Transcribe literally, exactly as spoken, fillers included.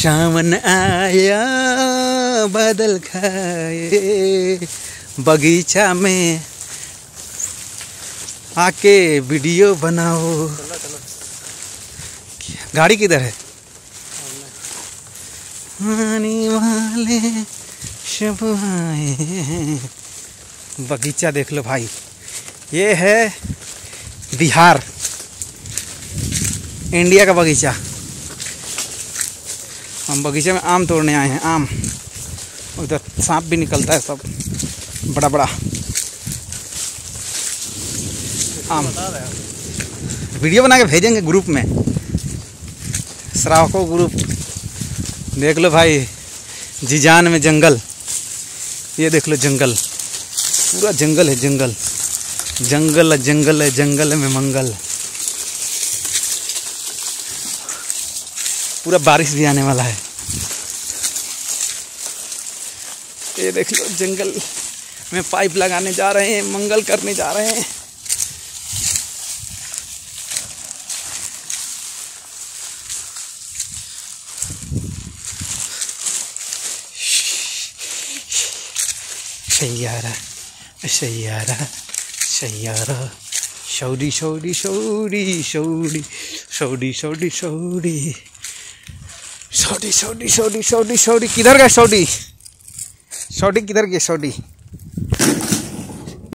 सावन आया बादल खाए, बगीचा में आके वीडियो बनाओ। गाड़ी किधर है? आने वाले सब आए। बगीचा देख लो भाई, ये है बिहार, इंडिया का बगीचा। हम बगीचे में आम तोड़ने आए हैं, आम। उधर सांप भी निकलता है, सब बड़ा बड़ा आम। वीडियो बना के भेजेंगे ग्रुप में, श्रावकों ग्रुप। देख लो भाई, जीजान में जंगल, ये देख लो जंगल, पूरा जंगल है, जंगल जंगल है, जंगल है, जंगल में मंगल। पूरा बारिश भी आने वाला है। ये देख लो, जंगल में पाइप लगाने जा रहे हैं, मंगल करने जा रहे हैं। सैयारा सैयारा सैयारा, शौडी शौडी शौडी शौडी शौडी शौडी शौडी शौडी शौडी शौडी शौडी शौडी। किधर गए शौडी? शौडी किधर गए? शौडी